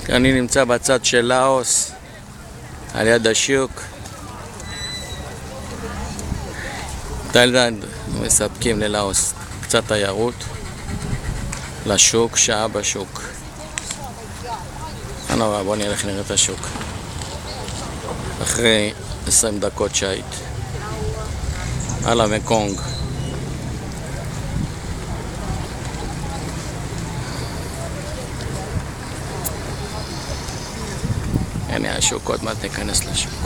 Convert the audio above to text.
אני נמצא בצד של לאוס, על יד השוק. תאילנד מספקים ללאוס קצת תיירות, לשוק, שעה בשוק. בוא נלך נראה את השוק אחרי 20 דקות שהיית על המקונג. הנה השוק, עוד מעט ניכנס לשוק.